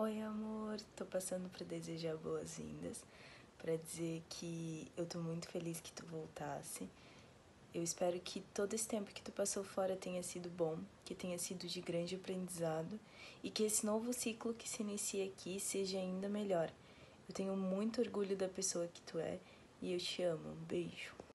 Oi, amor, tô passando pra desejar boas-vindas, pra dizer que eu tô muito feliz que tu voltasse. Eu espero que todo esse tempo que tu passou fora tenha sido bom, que tenha sido de grande aprendizado e que esse novo ciclo que se inicia aqui seja ainda melhor. Eu tenho muito orgulho da pessoa que tu é e eu te amo. Um beijo.